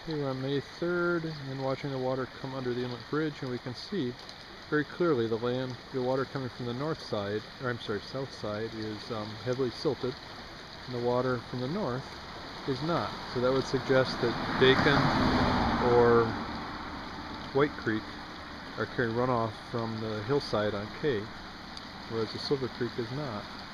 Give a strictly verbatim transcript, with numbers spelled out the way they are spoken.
Okay, we're on May third and watching the water come under the Inlet Bridge, and we can see very clearly the land, the water coming from the north side, or I'm sorry, south side, is um, heavily silted, and the water from the north is not. So that would suggest that Bacon or White Creek are carrying runoff from the hillside on K, whereas the Silver Creek is not.